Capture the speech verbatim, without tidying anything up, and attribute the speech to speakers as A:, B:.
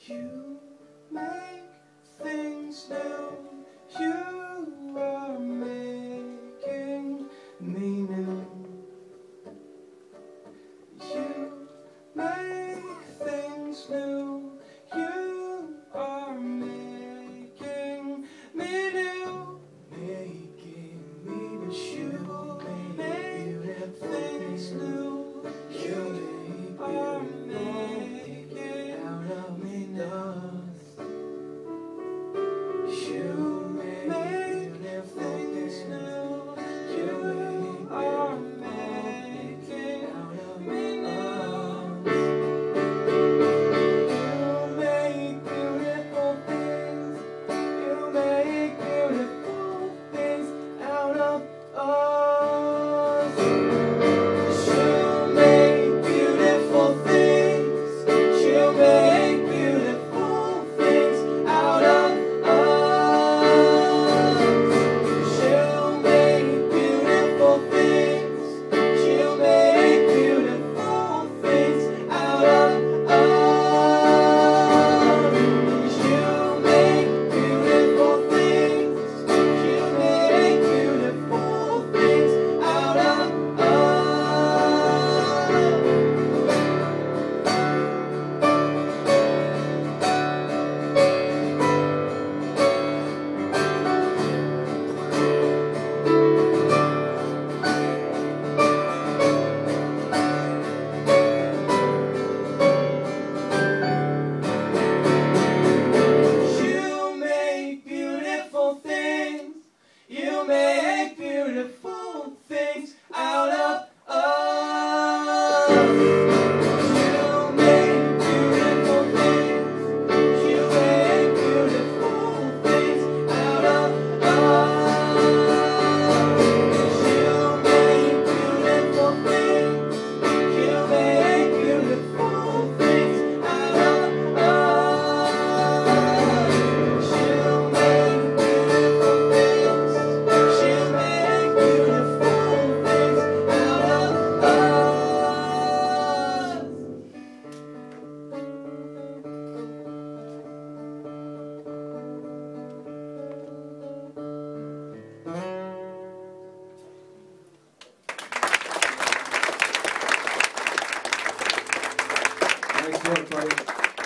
A: You make things new. You are making me new. You make things new. You are making me new. Making me new. You make things new. You are making out of me dust. You make things new. You are making out of me dust. You make beautiful things. You make beautiful things out of us. You make beautiful things. You make beautiful things out of us. You make beautiful things. You make beautiful things out of us. You make beautiful things. You make beautiful things out of us. You make beautiful things. You make beautiful things out of us. You make beautiful things. You make beautiful things out of us. You make beautiful things. You make beautiful things out of us. You make beautiful things. You make beautiful things out of us. Nice work, buddy.